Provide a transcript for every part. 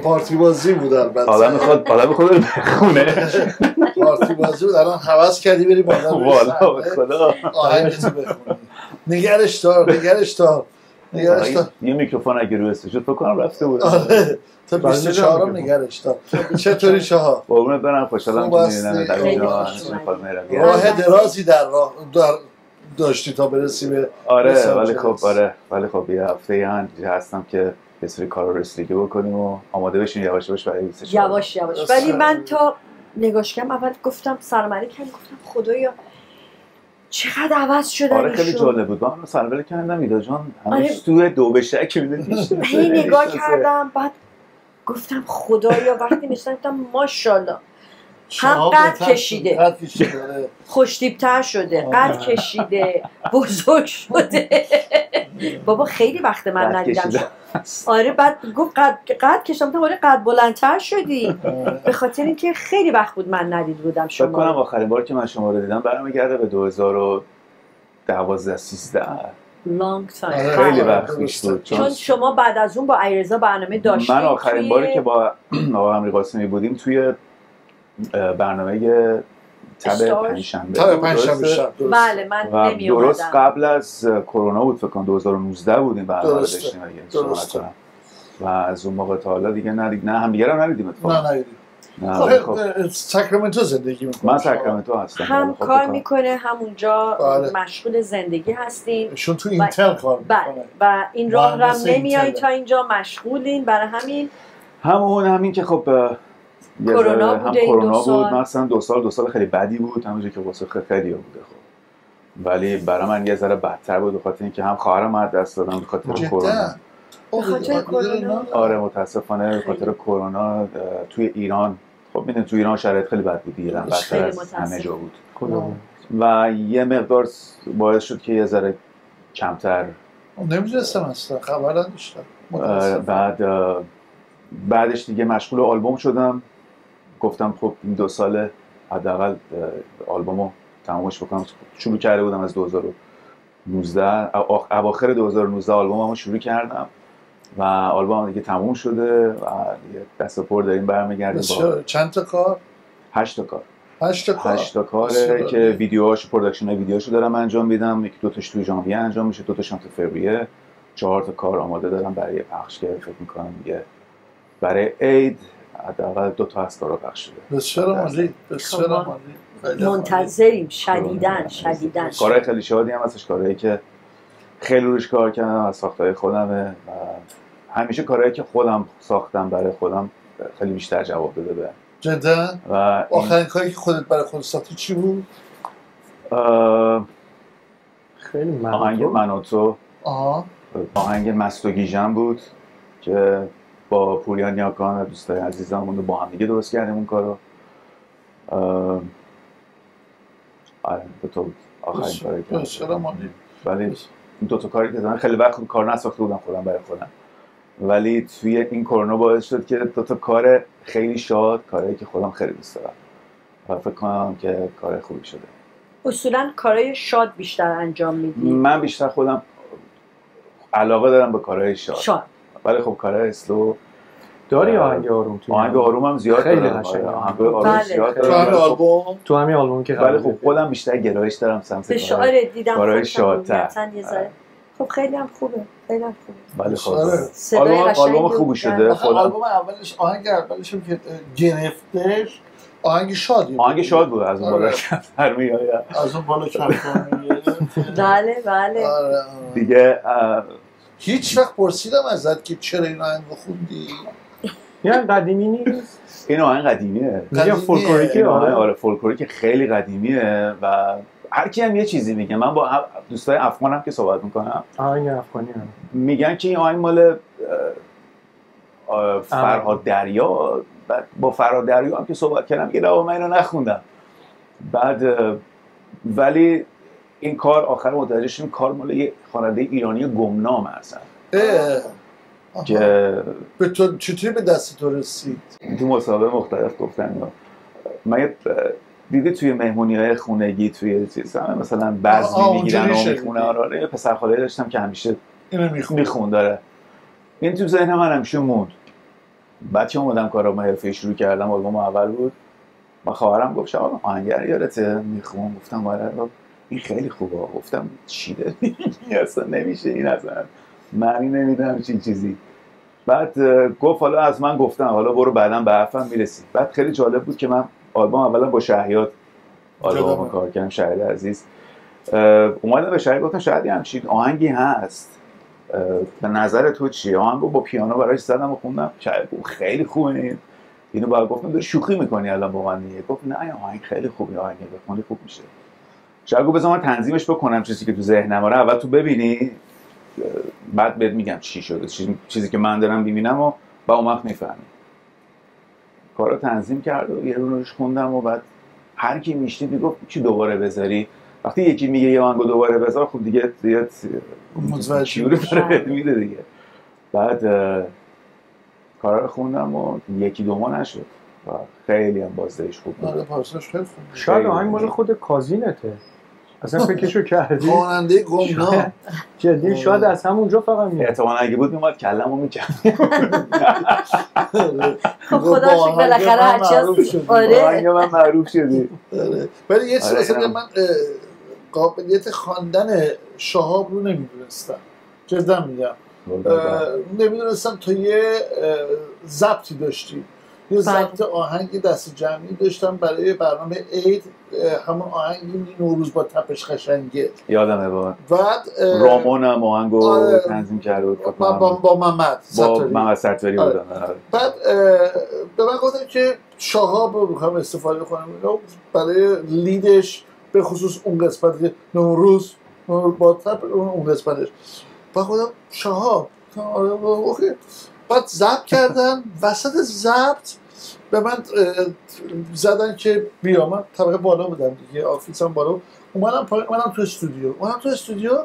پارتی بازی بود البته. آدم میخواد بخونه. پارتی بازی بود. الان هوس کردی بری بالا والا به خدا آهنگتو بخونی. نگرش دار. یه میکروفون اگه روی استشو فکر کنم رفته بود. آره تا 24 هم نگرش دار. چطوری شاه؟ قربونت برم، خوشحالم که میبینم در اینجا. راه درازی در راه داشتی تا برسی به آره ولی خب یه هفته هستم که یه سری کار رو رسیدگی بکنیم و آماده بشیم یواش برای 24. یواش ولی من تا نگاش کردم اول گفتم سلام علیکم، گفتم خدایا چقدر عوض شدن. آره خیلی جالب بود. من سلام کردم ایدا جان هنوز تو دو بشک میده. هی نگاه کردم بعد گفتم خدایا وقتی میشنم ماشاءالله هم قد کشیده خوشتیب‌تر شده، قد کشیده، بزرگ شده. بابا خیلی وقت من ندیدم. آره بعد گفت قد کشیدم تا ولی قد بلندتر شدی. به خاطر اینکه خیلی وقت بود من ندید بودم شما. فکر کنم آخرین بار که من شما رو دیدم برمیگرده به 2012 13. لانگ تایم. خیلی وقت پیش بود. چون شما بعد از اون با علیرضا برنامه داشتید. من آخرین باری که با آقا امری قاسمی بودیم توی برنامه تب پنجشنبه شب. بله من نمی اومدم. درست قبل از کرونا بود فکر کنم 2019 بودیم برنامه رو داشتیم اگه و از اون موقع تا حالا دیگه نه هم دیگه رو ندیدیم اتفاقا. نه ساکرامنتو زندگی میکنه. من ساکرامنتو هستم. هم کار میکنه همونجا مشغول زندگی هستین. ایشون تو اینتل کار میکنه و این راه رو نمیایین تا اینجا مشغولین. برای همین که خب کرونا بود مثلا 2 سال خیلی بدی بود همونجوری که واسه خیلی بوده خب ولی برای من یه ذره بدتر بود بخاطر اینکه هم خواهرم از دست دادم به خاطر کرونا. آره متاسفانه به خاطر کرونا توی ایران خب میدونید توی ایران شرایط خیلی بد بود دیگه بدتر از همه جا بود و یه مقدار باعث شد که یه ذره کمتر نمیدونستم اصلا خبر نداشتم. بعدش دیگه مشغول آلبوم شدم. گفتم خب این 2 سال حداقل آلبومو تمامش بکنم. شروع کرده بودم از 2019 اواخر 2019 آلبوممو شروع کردم و آلبوم دیگه تموم شده و دیگه دست پر داریم برمیگردیم. چند تا کار؟ 8 تا کار. 8 تا کاره که ویدیوهاش پروداکشن ویدیوهاشو دارم انجام میدم. 1-2 تاش تو ژانویه انجام میشه، 2 تاش تو فوریه. 4 تا کار آماده دارم برای پخش که فکر می‌کنم دیگه برای عید حداقل 2 تا از کارا پخش شده. بسیار عالی. منتظریم شدیداً. کارهای خیلی شادی هم هستش، کارهایی که خیلی روش کار کردم از ساختای خودمه و همیشه کارهایی که خودم ساختم برای خودم خیلی بیشتر جواب داده به جدا. و آخرین کاری که خودت برای خودت ساختی چی بود؟ خیلی آهنگ منوتو. آهنگ مست و گیژن بود که با پوریان یاکان و دوستای عزیزمون رو با هم دیگه درست کردیم اون کارو. آره تو آخرین کاری که ولی این 2 تا کاری که من خیلی وقت کار نساخته بودم خودم برای خودم ولی توی این کرونا باعث شد که 2 تا کار خیلی شاد، کاری که خودم خیلی دوست دارم و فکر کنم که کار خوبی شده. اصولا کارهای شاد بیشتر انجام میدی؟ من بیشتر خودم علاقه دارم به کارهای شاد. ولی خب کارهای اسلو داری آهنگ آروم تو آهنگ آروم هم زیاد خیلی دارم. آهنگ آروم زیاد دارم تو همین آلبوم که ولی خب خودم بیشتر گرایش دارم سمت کارهای شادتر. خب خیلی هم خوبه. ولی خب آلبوم خوبی شده. آلبوم اولش آهنگ اولش که گرفتش آهنگ شاد بود. از اون بالا کمتر میآید. از اون بالا کمتر میآید. بله دیگه هیچ وقت پرسیدم ازت که چرا این آهنگ خوندی؟ یعنی قدیمی نیست؟ این آهنگ قدیمیه. میگم فولکلوریکی. آره فولکلوریک خیلی قدیمیه و هر کی هم یه چیزی میگه. من با دوستای افغانم که صحبت میکنم آهنگ افغانی هم میگن که این آهنگ مال فرهاد دریا. با فرهاد دریا هم که صحبت کردم یه من اینو نخوندم. بعد ولی این کار آخر متوجه شدیم کار مال یه خواننده ایرانی گمنام هستن که به تو چطوری به دست تو رسید؟ تو مسابقه مختلف گفتن من دیدی توی مهمونی‌های خونگی توی چیز مثلا بزمی میگیرن و میخونه. آره یه پسر خاله‌ای داشتم که همیشه اینو میخوند. داره این تو ذهن من همیشه موند بعد که اومدم کارم حرفه‌ای شروع کردم، آلبوم اول بود. ما خواهرم گفت شما آهنگر یادته میخوام؟ گفتم آره. این خیلی خوبه. گفتم چی داری اصلا نمیشه این، اصلا معنی نمیدونم چی چیزی. بعد گفت حالا از من گفتم حالا برو بعداً به حرفم میرسی. بعد خیلی جالب بود که من آلبوم اولا با شهیاد آلبوم کار کردم، شهید عزیز. اومدم به شهید گفتم شاید همچین آهنگی هست، به نظر تو چیه؟ آهنگو با پیانو براش زدم و خوندم. شهید گفت خیلی خوبه اینو. بعد گفتم داری شوخی میکنی الان با من دیگه؟ گفت نه آهنگ خیلی خوبه، آهنگ بخونی خوب میشه. شاید گفت بذار من تنظیمش بکنم چیزی که تو ذهنمه، اول تو ببینی بعد بهت میگم چی شده، چیزی که من دارم ببینم و با اون وقت میفهمی. کارو تنظیم کرد و یه روش خوندم و بعد هر کی میشنید میگفت چی دوباره بذاری. وقتی یکی میگه یه آهنگو دوباره بذار، خب دیگه متوجه داره میده دیگه. بعد کارا رو خوندم و یکی دو ماه نشد و خیلی هم بازدهش خوب بود. آره پارساش خیلی خوب. شاید آهنگ مال خود کازینته، اصلا فکرشو کردی؟ خواننده گمنام جدی شاید از همونجا فقط میاد. احتمالاً اگه بود میومد کلمو میکرد. خب خدا شکر بالاخره هرچی هست. آره آهنگ من معروف شدی. ولی یه چیزی مثلا من قابلیت خواندن شهاب رو نمیدونستم، جدا میگم نمیدونستم. تا یه ضبطی داشتیم، یه ضبط آهنگی دست جمعی داشتم برای برنامه عید، همون آهنگی نوروز با تپش قشنگه یادمه. بعد رامون هم آهنگو تنظیم کرده بود با محمد ستاری بود. بعد به من گفتن که شهاب رو میخوام استفاده کنم برای لیدش، به خصوص اون قسمت نوروز با تپش، اون قسمتش. بعد خودم شهاب اوکی. بعد ضبط کردن، وسط ضبط به من زدن که بیا. من طبقه بالا بودم دیگه، آفیسم بالا. اومدم تو استودیو.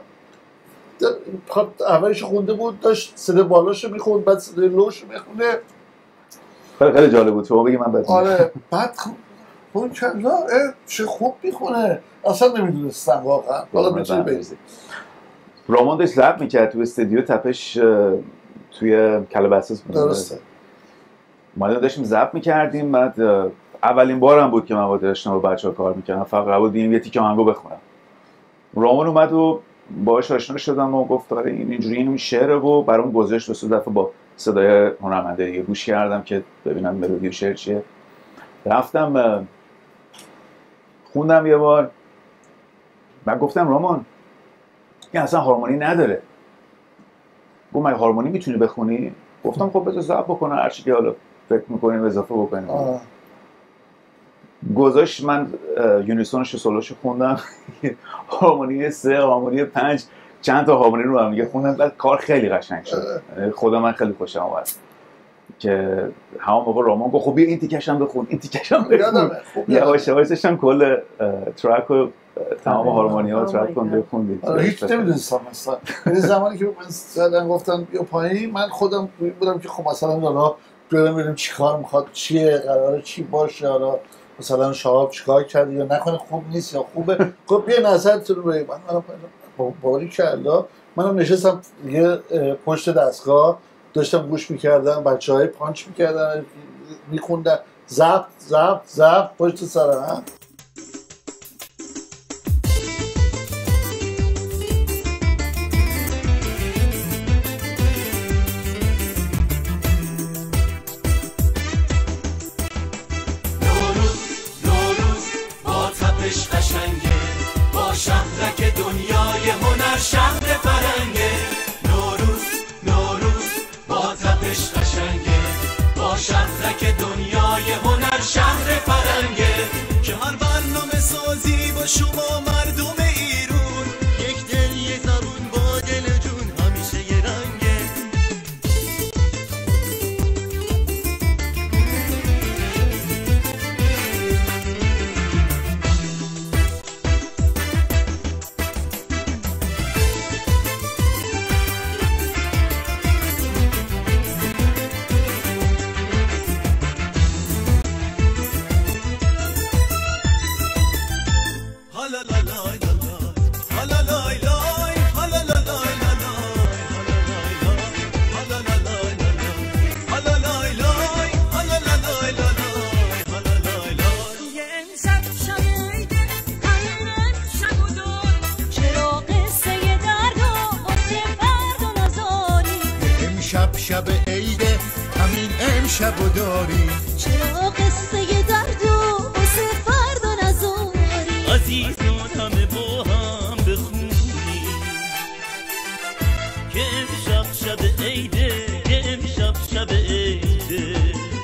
اولش خونده بود، داشت صدا بالاشو میخوند، بعد صدا لوشو میخونه. خیلی جالب بود. تو بگی من بهت. آره بعد اون کلا چه خوب میخونه، اصلا نمیدونستم واقعا. حالا میتونی بگی. رامان داشت ضبط میکرد تو استودیو تپش توی کلبسس بود. درسته. ما داشتیم ضبط میکردیم. بعد اولین بارم بود که من با داشتم با بچه‌ها کار میکردم، فقط قبول دیدیم یه تیکه آهنگو بخونم. رامان اومد و باهاش آشنا شدم و گفت آره اینجوری این شعره و برام گذاشت. 2 دفعه با صدای هنرمنده دیگه گوش کردم که ببینم ملودی و شعر چیه. رفتم خوندم یه بار. من گفتم رامان این اصلا هارمونی نداره. گفت مگه هارمونی میتونی بخونی؟ گفتم خب بذار ضبط بکنم، هر چی که حالا فکر می‌کنیم اضافه بکنیم. گذاشت. من یونیسونش سولوشو خوندم. هارمونی 3، هارمونی 5، چند تا هارمونی رو هم دیگه خوندم. بعد کار خیلی قشنگ شد. خدا من خیلی خوشم اومد که همون موقع رامان گفت خب بیا این تیکش هم بخون، این تیکش هم بخون. یواش یواش هم کل ترک و تمام هارمونی‌ها ترک خوندید. هیچ نمیدونستم مثلا. یعنی زمانی که من زدن گفتن بیا پایین، من خودم بودم که خب مثلا حالا ببینیم چیکار میخواد، چیه قراره چی باشه، حالا مثلا شهاب چیکار کرده یا نکنه خوب نیست یا خوبه. خب بیا نظرتون رو بگید. من باریکلا منم نشستم یه پشت دستگاه داشتم گوش میکردم، بچه‌های پانچ میکردن، میخوندن، ضبط پشت سر هم. شهرک دنیای هنر، شهر فرنگه. نوروز با تپش قشنگه، با شهرک دنیای هنر، شهر فرنگه. که هر برنامه سازی با شما مردم ایرون، یک دل یه زبون با دل جون همیشه یه رنگه. شب و داری، چرا قصه درد و واسه فردا نذاری، عزیزان همه با هم بخونی که امشب شب عیده، که امشب شب عیده.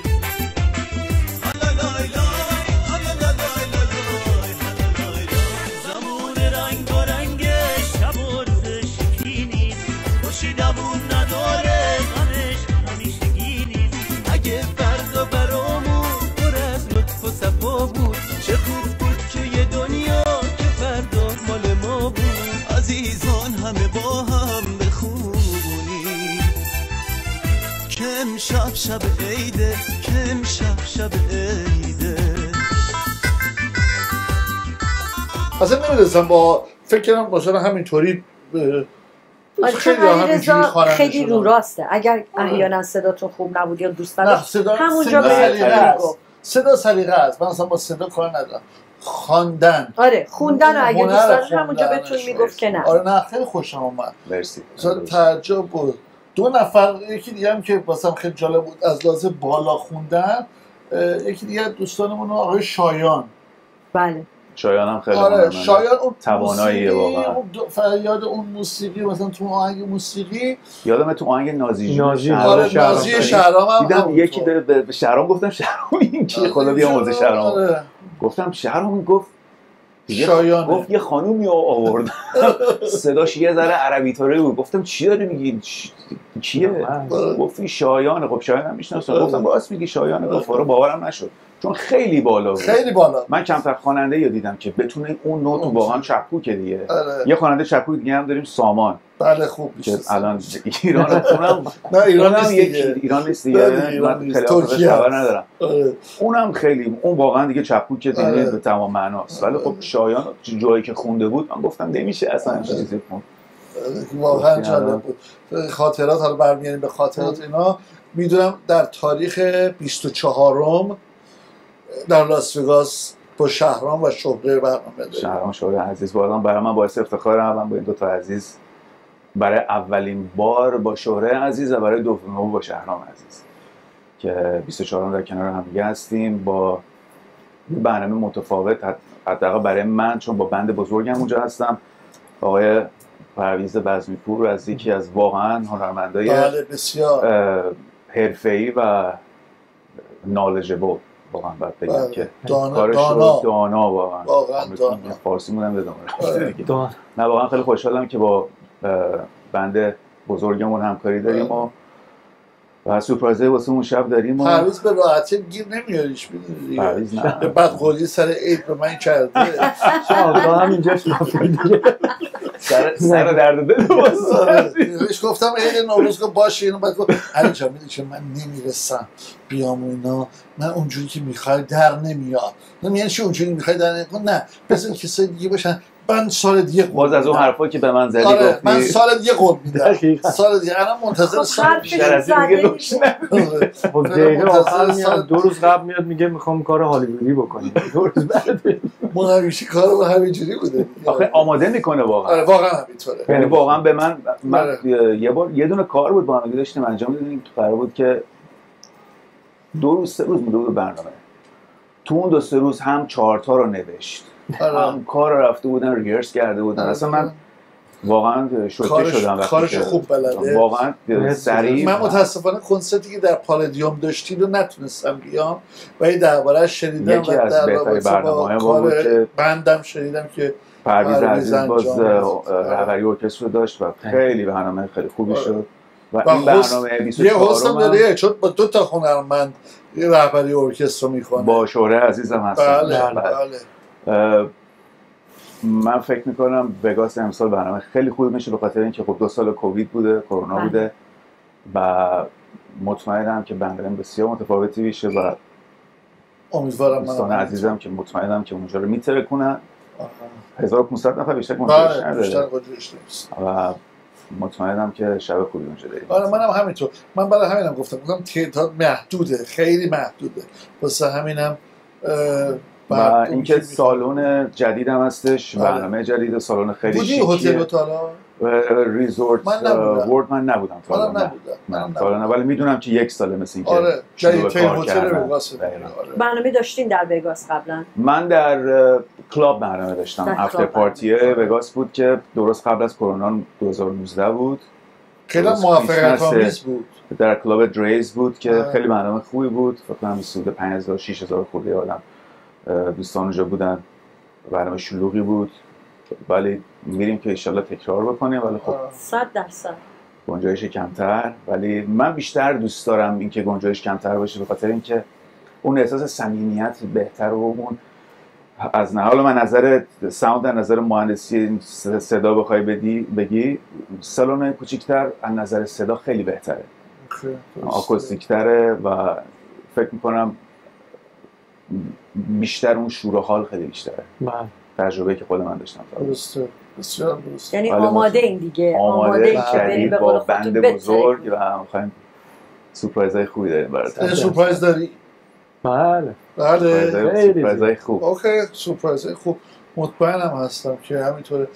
زمان رنگ و رنگ شب و روز شکینی، خوشیدمون نداره غمش همیشگی نیست. اگه فردا برامون پر از لطف و صفا بود، چه خوب بود که یه دنیا که فردا مال ما بود. عزیزان همه با هم بخونی که امشب شب عیده، که امشب شب عیده. اصلا نمیدونستم با فکر کردم مثلا همینطوری خیلی رو راسته. اگر احیانا صداتون خوب نبود یا دوست نداشت همونجا صدا سلیقه است. من اصلا با صدا کار ندارم. خواندن، آره خوندن رو اگه دوست داشت همونجا بهتون میگفت که نه. آره نه خیلی خوشم اومد. مرسی. تعجب بود. دو نفر، یکی دیگه هم که واسم خیلی جالب بود از لحاظ بالا خوندن، یکی دیگه دوستانمون آقای شایان. بله شایان هم خیلی آره شایان اون تواناییه واقعا. یاد اون موسیقی مثلا تو آهنگ موسیقی یادم تو آهنگ نازی نازی شهرام هم دیدم یکی به شهرام گفتم شهرام این چیه خدا بیامرزه شهرام. گفتم شهرام گفت شایانه. گفت یه خانومی آورد صداش یه ذره عربی طوری بود. گفتم چی داری میگی کیه؟ گفت شایانه. خب شایان هم میشناسم. گفتم باز میگی شایانه؟ گفت آره باورم نشد چون خیلی بالا بود. خیلی بالا. من کمتر خواننده یا دیدم که بتونه اون نوت واقعا چپوکه دیگه. یه خواننده چپوک دیگه هم داریم سامان. بله خوب که الان ایران اونم نه ایران نیست ایران نیست دیگه. من خیلی خبر ندارم. اونم خیلی اون واقعا دیگه چپوکه دیگه به تمام معناست. ولی خب شایان جایی که خونده بود من گفتم نمیشه اصلا چیزی خوند. واقعا جالب بود. خاطرات حالا برمیگردیم به خاطرات اینا. میدونم در تاریخ 24م در لاس وگاس با شهرام و شهره برنامه داریم. شهرام شهره عزیز واقعا برای من باعث افتخاره. من با این دو تا عزیز برای اولین بار با شهره عزیز و برای دومین با شهرام عزیز که 24م در کنار هم دیگه هستیم با برنامه متفاوت. حداقل برای من چون با بند بزرگم اونجا هستم. آقای پرویز بزمی‌پور از یکی از واقعا هنرمندای حرفه‌ای و نالجبل واقعا باید بگم که دانا واقعا فارسی مونم بدونم. نه واقعا خیلی خوشحالم که با بند بزرگمون همکاری داریم و سورپرایزی واسه اون شب داریم. پرویز به راحتی گیر نمیاریش میدونی. پرویز نه. بعد قولی سر عید به من کرده. شما همینجاش دیگه. سر درد دل بهش گفتم عید نوروز که باشه اینو بعد گفت علی جان میدونی که من نمیرسم بیام و اینا، من اونجوری که میخوای در نمیاد. یعنی چی اونجوری میخوای در نمیاد؟ نه بزن کسای دیگه باشن. من سال دیگه باز از اون حرفا که به من زدی گفتی من سال دیگه قول میدم. سال دیگه الان منتظر سال بیشتر از این دیگه روش نمیاد. خب دقیقه آخر میاد 2 روز قبل میاد میگه میخوام کار هالیوودی بکنیم. 2 روز بعد من همیشه کارو همینجوری بوده. آخه آماده میکنه واقعا. آره واقعا همینطوره. یعنی واقعا به من یه بار یه دونه کار بود با هم داشتیم انجام میدادیم که قرار بود که 2 روز 3 روز مونده بود برنامه. تو اون 2-3 روز هم 4 تا رو نوشت. هم کار رو رفته بودن ریهرس کرده بودن. اصلا من واقعا شوکه شدم کارش خوب بلده واقعا سریع. من متاسفانه کنسرتی که در پالادیوم داشتید رو نتونستم بیام و این درباره‌اش شنیدم یکی از بهترین برنامه‌های ما بود که بندم شنیدم که پرویز عزیز باز رهبری ارکستر داشت و خیلی برنامه خیلی خوبی شد و این برنامه 24 یه حسن داره چون با 2 تا هنرمند رهبری ارکستر میکنه. با شهره عزیزم هستم. بله. من فکر میکنم وگاس امسال برنامه خیلی خوبی میشه به خاطر اینکه خب 2 سال کووید بوده، کرونا بوده و مطمئنم که برنامه بسیار متفاوتی میشه و امیدوارم دوستان عزیزم که مطمئنم که اونجا رو میترکونن. 1500 نفر بیشتر کنجش نداره و مطمئنم که شب خوبی اونجا داریم. آره منم همینطور. من برای همینم گفتم تعداد محدوده، خیلی محدوده. واسه همینم و اینکه سالن جدید هم هستش، برنامه جدید، سالن خیلی شیکیه. بودی هتل تا ریزورت ورد من نبودم منم نبودم ولی میدونم که 1 ساله مثل این که آره جای هتل وگاس برنامه داشتین در وگاس قبلا؟ من در کلاب برنامه داشتم. افتر پارتی وگاس بود که درست قبل از کرونا 2019 بود. خیلی موفقیت آمیز بود. در کلاب دریز بود که خیلی برنامه خوبی بود. فکر کنم حدود 5000 6000 خورده آدم دوستان اونجا بودن. برنامه شلوغی بود ولی میریم که انشالله تکرار بکنیم ولی خب 100% گنجایش کمتر. ولی من بیشتر دوست دارم اینکه گنجایش کمتر باشه به خاطر اینکه اون احساس صمیمیت بهتر و اون از حالا من نظر ساوند در نظر مهندسی صدا بخوای بگی سالن کوچیک‌تر از نظر صدا خیلی بهتره، آکوستیک‌تره و فکر می‌کنم بیشتر اون شور و حال خیلی بیشتره. تجربه‌ای که خود من داشتم. درسته، بسیار درسته. یعنی آماده این دیگه، آماده این که بریم به قول بند بزرگ و می‌خوایم سورپرایزهای خوبی داریم براتون. سورپرایز داری؟ بله سورپرایزهای خوب. اوکی، سورپرایزهای خوب مطمئنم هستم که همینطوره.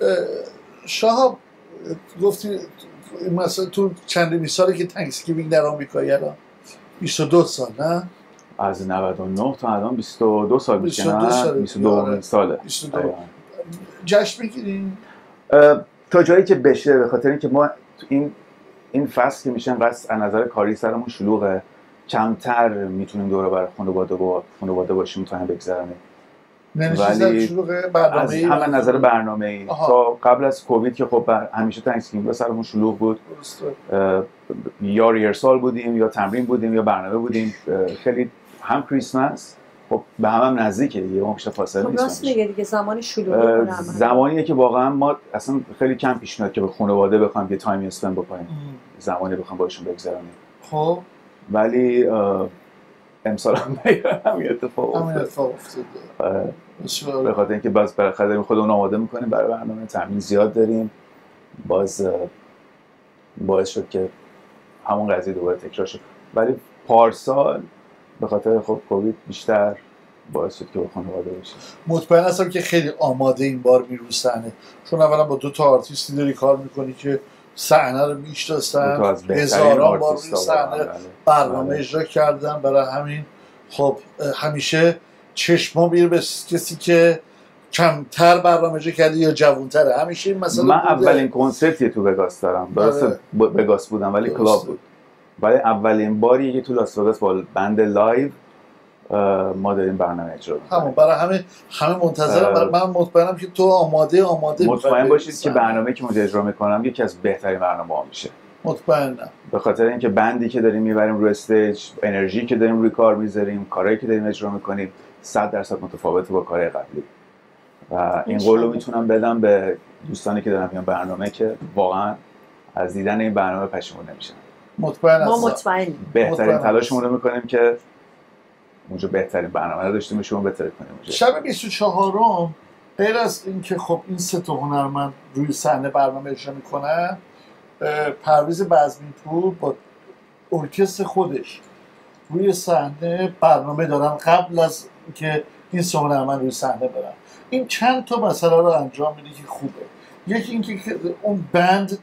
شهاب گفتی مثلا تو چندمین ساله که تانکسگیوینگ در آمریکایی الان 22 سال نه؟ از 99 تا الان 22 سال میشه. 22 ساله. جشن میگیریم تا جایی که بشه، به خاطر اینکه ما این فصل که میشه انقدر از نظر کاری سرمون شلوغه، کمتر میتونیم دوره بر خانواده باشیم میتونیم بگذرونیم. ولی از همه نظر برنامه‌ای تا قبل از کووید که خب همیشه تانکسگیوینگ سرمون شلوغ بود. یا ریهرسال بودیم یا تمرین بودیم یا برنامه بودیم. خیلی هم کریسمس خب به هم نزدیکه دیگه، اون بیشتر فاصله نیست. راست میگه دیگه، زمانی شلوغه زمانیه که واقعا ما اصلا خیلی کم پیش میاد که به خانواده بخوایم یه تایمی اسپند بکنیم، زمانی بخوایم باشون بگذرونیم. خب ولی امسال هم همین اتفاق افتاد. به خاطر اینکه بالاخره داریم خودمون آماده میکنیم برای برنامه، تمرین زیاد داریم، باز باعث شد که همون قضیه دوباره تکرار شد. ولی پارسال به خاطر خب کووید بیشتر باعث شد که با خانواده باشیم. مطمئن هستم که خیلی آماده این بار میری رو صحنه، چون اولا با 2 تا آرتیستی داری کار میکنی که صحنه رو میشناسن، هزاران بار روی صحنه برنامه اجرا کردن. برای همین خب همیشه چشما میره به کسی که کمتر برنامه اجرا کرده یا جوان‌تره. همیشه این مسئله من اولین کنسرتی تو وگاس دارم، درسته وگاس بودم ولی کلاب بود، ولی اولین باری که تو لاس وگاس با بند لایو ما داریم برنامه اجرا می‌کنیم. برای همه منتظرم. من مطمئنم که تو آماده مطمئن باشید که برنامه‌ای که اونجا اجرا می‌کنم یکی از بهترین برنامه‌ها میشه. مطمئنم. به خاطر اینکه بندی که داریم میبریم روی استیج، انرژی که داریم روی کار میذاریم، کارهایی که داریم اجرا می‌کنیم 100% متفاوته با کارهای قبلی. و این قول رو میتونم بدم به دوستانی که دارن میان برنامه که واقعا از دیدن این برنامه پشیمون نمیشن. مطمئنم. ما مطمئنیم. بهترین تلاشمون رو میکنیم که اونجا بهترین برنامه رو داشته باشیم و بهتر کنیم. شب 24م غیر از اینکه خب این 3 تا هنرمند روی صحنه برنامه اجرا میکنن، پرویز بزمی‌پور با ارکستر خودش روی صحنه برنامه دارن قبل از اینکه این 3 هنرمند روی صحنه برن. این چند تا مسئله رو انجام میده که خوبه. یکی اینکه اون بند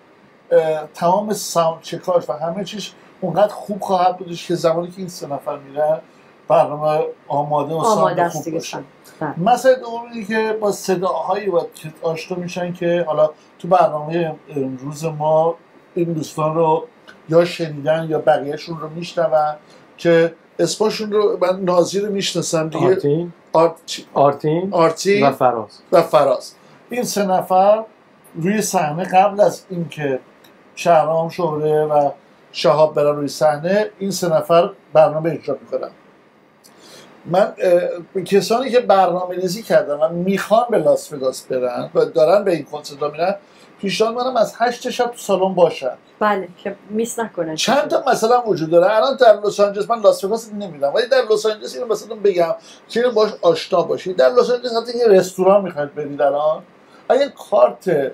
تمام ساوند چکاش و همه چیز اونقدر خوب خواهد بودش که زمانی که این 3 نفر میرن برنامه آماده و ساوند خوب باشه. مسئله دوم اینه که با صداهایی باید آشنا میشن که حالا تو برنامه امروز ما این دوستان رو یا شنیدن یا بقیهشون رو میشنون که اسمشون رو من نازی رو میشناسم دیگه، آرتین و فراز. این 3 نفر روی صحنه قبل از اینکه شهرام شهره و شهاب برن روی صحنه، این 3 نفر برنامه اجرا میکنن. من کسانی که برنامه‌ریزی کردن و میخوان به لاس وگاس برن و دارن به این کنسرت‌ها میرن، پیشنهاد می‌کنم از 8 شب تو سالن باشن. بله که میس نکنن. چند تا مثلا وجود داره. الان در لس آنجلس، من لاس وگاس نمیرم ولی در لس آنجلس اینو مثلا بگم که باش آشنا باشید. در لس آنجلس حتی یه رستوران میخواید برید الان، اگه کارت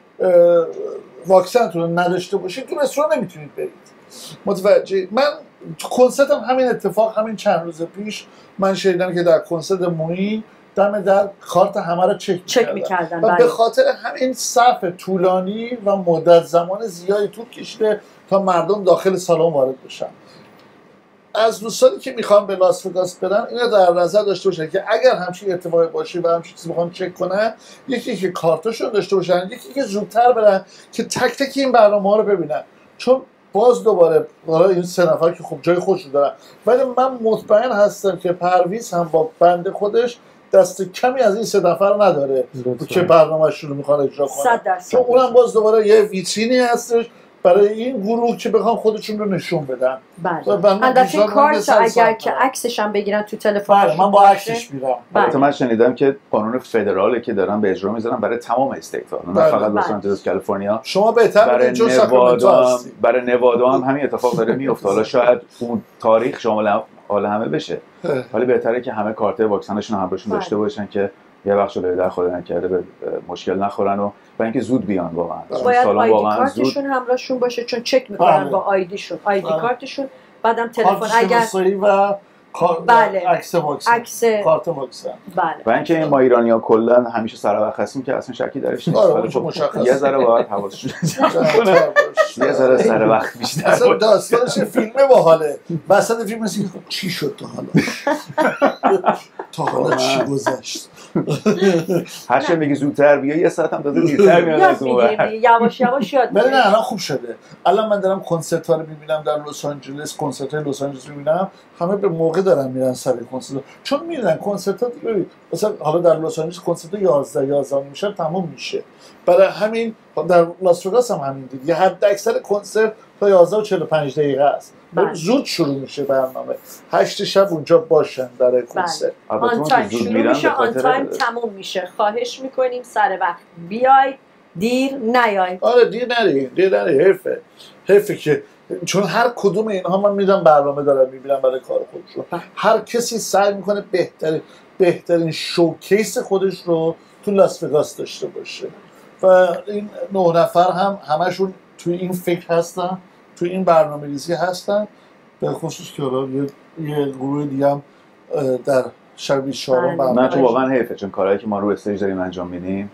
واکسنتون نداشته باشید تو رستوران نمیتونید برید. متوجه؟ من تو کنسرتم همین اتفاق همین چند روز پیش من شنیدم که در کنسرت مویی دم در کارت همه رو چک میکردن و به خاطر همین صف طولانی و مدت زمان زیادی طول کشیده تا مردم داخل سالن وارد بشن. از دوستانی که میخوان به لاس وگاس برن اینو در نظر داشته باشن که اگر همچین اتفاقی باشه و همچین چیزی بخوان چک کنن، یکی که کارتاشون داشته باشن، یکی که زودتر برن که تک تک این برنامه‌ها رو ببینن. چون باز دوباره این 3 نفر که خب جای خودشون دارن، ولی من مطمئن هستم که پرویز هم با بند خودش دست کمی از این 3 نفر نداره که برنامه‌شون رو میخوان اجرا کنن. چون اونم باز دوباره یه ویترینی هستش برای این گروه که بخوام خودشون رو نشون بدن. بله. البته کارت اگر که عکسش هم بگیرن تو تلفن. بله من با عکسش میرم. البته من شنیدم که قانون فدراله که دارن به اجرا میذارن برای تمام استیت‌ها، نه فقط لس آنجلس کالیفرنیا. شما بهتر میدونید چون ساکرامنتو هستید. برای نوادا هم همین اتفاق داره میفته. حالا شاید اون تاریخ شامل حال همه بشه. ولی بهتره که همه کارت واکسنشون همراهشون داشته باشن که یه وقت شده در خدا نکرده به مشکل نخورن و اینکه زود بیان واقعا. باید آیدی کارتشون همراهشون باشه چون چک میکنن با آیدیشون، آیدی کارتشون، بعدم تلفن اگر و بله عکس واکسن، کارت واکسن. بله. و اینکه ما ایرانی‌ها کلا همیشه سر وقت هستیم که اصلا شکی درش نیست. آره مشخصه. یه ذره باید حواسشون یه ذره سر وقت بیشتر. اصلا داستانش فیلمه باحاله. وسط فیلم میگه چی شد تا حالا چی گذشت. هر چه میگی زودتر بیا، یه ساعت هم داده دیرتر میاد از اون ور. یواش یواش یاد میگیری. نه الان خوب شده. الان من دارم کنسرت‌ها رو می‌بینم در لس آنجلس، کنسرت‌های لس آنجلس می‌بینم، همه به موقع دارن میرن سر کنسرت. چون می‌دونن کنسرت‌ها دیگه مثلا حالا در لس آنجلس کنسرت 11 میشه تموم میشه. برای همین در لاس وگاس هم همین دیگه، حد اکثر کنسرت تا 11 و 45 دقیقه است. زود شروع میشه برنامه. 8 شب اونجا باشن برای کنسرت. آن تایم شروع میشه، آن تایم تموم میشه. خواهش میکنیم سر وقت بیاید، دیر نیاید. آره دیر نری، حرفه که چون هر کدوم اینها من میدونم برنامه دارن میبینم برای کار خودشون. هر کسی سعی میکنه بهترین شوکیس خودش رو تو لاس وگاس داشته باشه و این 9 نفر هم همشون توی این فکر هستن، توی این برنامه‌ریزی هستن. به خصوص که یه گروه دیگه هم در شب 24 من تو واقعا حیفه چون کارهایی که ما رو استیج داریم انجام میدیم،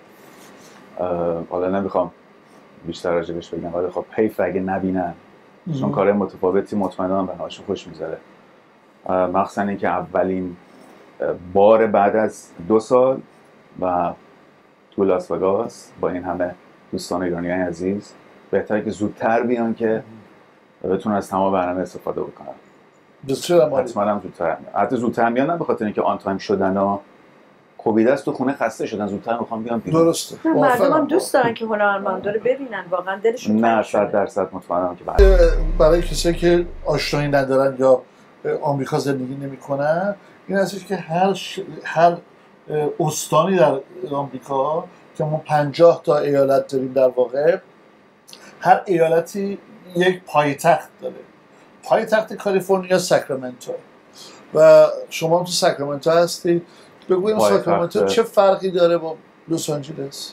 حالا نمیخوام بیشتر راجبش بگم ولی خب حیف اگه نبینن چون کارهای متفاوتی مطمئنم به همشون خوش میذاره. مخصوصا اینکه اولین بار بعد از 2 سال و تو لاس وگاس با این همه دوستان ایرانیای عزیز بهتره که زودتر بیان که بتونن از تمام برنامه استفاده بکنن. حتما هم زودتر بیان، نه به خاطر اینکه آن تایم شدن ها کووید است تو خونه خسته شدن زودتر میخوام بیان بیرون. درسته. مردم هم دوست دارن که هنرمندا رو ببینن، واقعا دلشون نه 100% مطمئنم که برای کسایی که آشنایی ندارن یا آمریکا زندگی نمیکنن این هستش که هر استانی در آمریکا که ما 50 تا ایالت داریم در واقع، هر ایالتی یک پایتخت داره. پایتخت کالیفرنیا ساکرامنتو و شما تو ساکرامنتو هستید. بگویم ساکرامنتو چه فرقی داره با لس آنجلس؟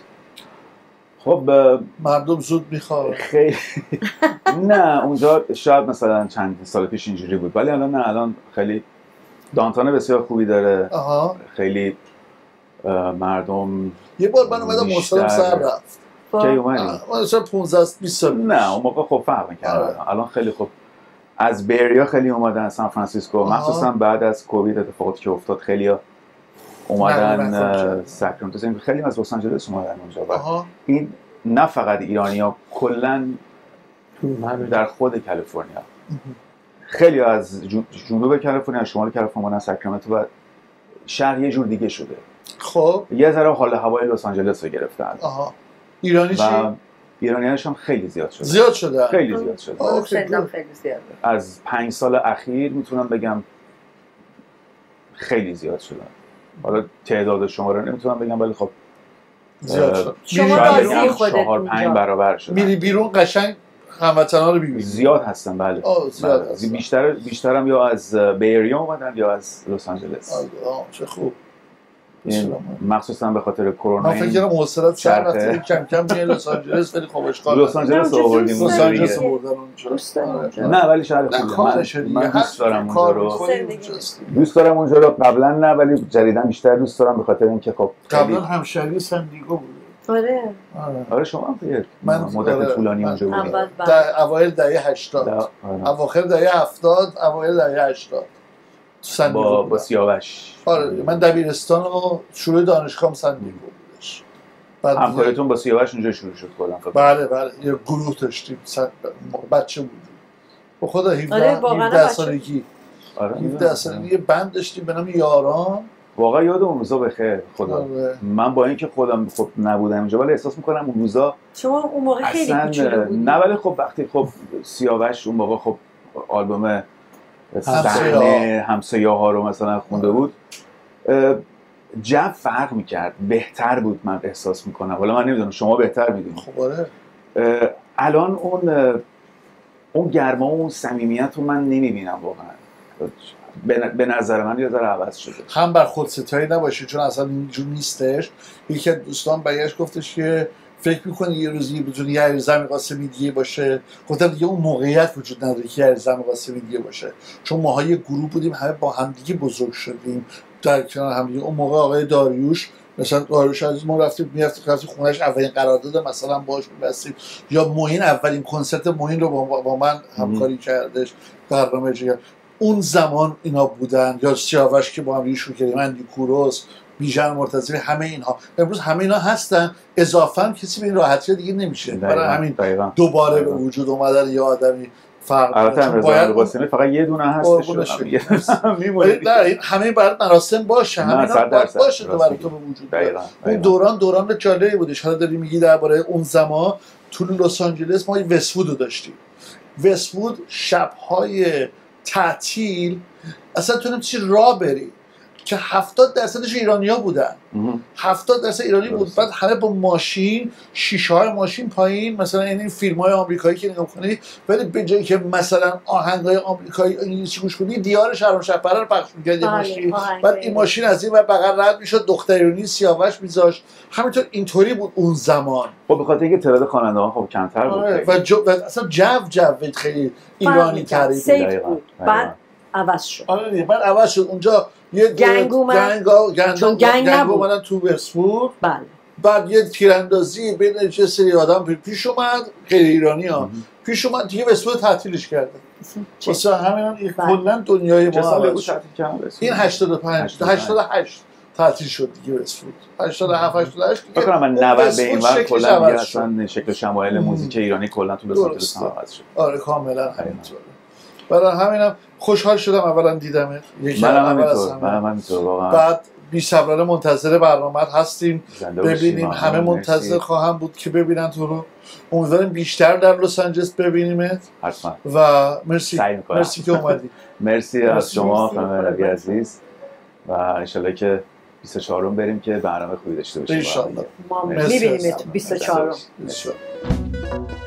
خب مردم زود میخواد خیلی نه اونجا شاید مثلا چند سال پیش اینجوری بود ولی الان خیلی دانتان بسیار خوبی داره. خیلی مردم یه بار من اومدم مستقیم سر رفت. کی اومدی؟ مثلا 15-20 سال نه اون موقع خب فرق می‌کنه. الان خیلی خوب از بیریا خیلی اومدن سان فرانسیسکو، مخصوصا بعد از کووید اتفاقاتی که افتاد خیلی اومدن ساکرامنتو، خیلی از لس آنجلس اومدن اونجا. این نه فقط ایرانی‌ها، کلاً در خود کالیفرنیا خیلی از جنوب کالیفرنیا، شمال کالیفرنیا اومدن ساکرامنتو و شهر یه جور دیگه شده. خب یه ذره حال هوای لس آنجلس رو گرفتن. ایرانی چی؟ ایرانی‌هاش هم خیلی زیاد شده. خیلی زیاد شده. از 5 سال اخیر میتونم بگم خیلی زیاد شده. حالا تعداد شماره نمیتونم بگم ولی خب زیاد شد. شما راضی خودت 4-5 برابر شده. میری بیرون قشنگ هموطنا رو ببینی. زیاد هستن بله. زیاد هستن. بیشترم یا از بیریا اومدن یا از لس آنجلس. چه خوب. مخصوصا به خاطر کرونا. من فکر کنم موصلات سر رفته کم کم میاد لس آنجلس، ولی خب اشکال لس آنجلس آوردیم لس آنجلس آوردن اونجا. دوست دارم نه ولی شاید من دوست دارم اونجا رو، دوست دارم اونجا رو. قبلا نه ولی جدیدا بیشتر دوست دارم به خاطر اینکه خب قبلا همشهری سن دیگو بود. آره شما هم من مدت طولانی اونجا بودیم در اوایل دهه 80، اواخر دهه 70، اوایل دهه 80 سن دیگو با سیاوش. آره من دبیرستان و شروع دانشگاهم سن دیگو بودش. همکاریتون با سیاوش اونجا شروع شد کلا؟ بله یه گروه داشتیم، بچه بودیم با خدا 17 سالگی. 17 سالگی یه بند داشتیم به نام یاران. واقعا یاد اون روزا بخیر خدا. من با اینکه خودم خب نبودم اونجا ولی احساس میکنم اون روزا شما اون موقع خیلی کوچولو بودید. نه ولی خب وقتی خب سیاوش اون موقع خب آلبوم صحنه همسایه‌ها رو مثلا خونده بود، جو فرق میکرد، بهتر بود. من احساس میکنم، حالا من نمیدونم شما بهتر میدونید. خب آره الان اون گرما و اون صمیمیت رو من نمیبینم واقعا. به نظر من یه ذره عوض شده. هم بر خود ستایی نباشید چون اصلا اینجور نیستش. یکی از دوستان برگشت گفتش که فکر میکنی یه روزی بتونی یه علیرضا قاسمی دیگه باشه. گفتم دیگه اون موقعیت وجود نداره که علیرضا قاسمی دیگه باشه، چون ماها یه گروه بودیم، همه با همدیگه بزرگ شدیم در کنار همدیگه. اون موقع آقای داریوش مثلا داریوش از ما رفتیم خونه‌اش، اولین قرارداد مثلا باهاش می‌بستیم، یا موین اولین کنسرت موین رو با من همکاری کردش، برنامه کرد. اون زمان اینا بودن، یا سیاوش که با هم شروع کردیم، اندی کوروس، بیژن مرتضوی، همه اینها. امروز همه اینا هستن، اضافاً کسی به این راحتی دیگه نمیشه. برای همین دوباره به وجود اومدن یه آدمی فرق. البته امروز قاسمی فقط یه دونه هستش میمونه. نه همه باید مراسم باشه، همه باشه تو برای تو به وجود بیاد. اون دوران جالبی بودش. حالا داری میگی درباره اون زمان تو لس آنجلس ما وست‌وود رو داشتیم. وست‌وود شب‌های تعطیل اصلا تو نمی‌تونی راه بری که 70% ایرانی‌ها بودن. 70% ایرانی بود. بعد همه با ماشین، شیشه‌های ماشین پایین، مثلا این فیلم‌های آمریکایی که نگاه کنی، ولی به جایی که مثلا آهنگ‌های آمریکایی انگلیسی گوش کنی، دیار شهرام شهپره رو پخش می‌کرد یه ماشین. بعد این ماشین از این و بغل رد می‌شد، دختر ایرانی سیاوش می‌ذاشت. همینطور اینطوری بود اون زمان. خب به خاطر اینکه تعداد خواننده‌ها خب کمتر بود و اصلا جو خیلی ایرانی تری بود. بعد عوض شد. آره بعد عوض شد. اونجا یه گنگ اومدن تو وست‌وود. بله. بعد یه تیراندازی بین یه سری آدم پیش اومد، غیر ایرانی‌ها پیش اومد دیگه، وست‌وود تعطیلش کردن. واسه همین کلا دنیای ما سال بود تعطیل کردن. این 88 تعطیل شد دیگه وست‌وود. 87 88 فکر کنم من 90 به این ور کلا دیگه اصلا شکل شمایل موزیک ایرانی کلا تو لس آنجلس عوض شد. آره کاملا همینطوره. برای همینم خوشحال شدم اولا دیدمت. منم همینطور واقعا. بعد بی‌صبرانه منتظر برنامه‌ات هستیم ببینیم. همه منتظر خواهم بود که ببینن تو رو. امیدواریم بیشتر در لس آنجلس ببینیمت. حتما. و مرسی که اومدی. مرسی از شما خانم ربی عزیز و ان شاءالله که 24 بریم که برنامه خوبی داشته باشیم. ان شاءالله. ما می‌بینیمت 24.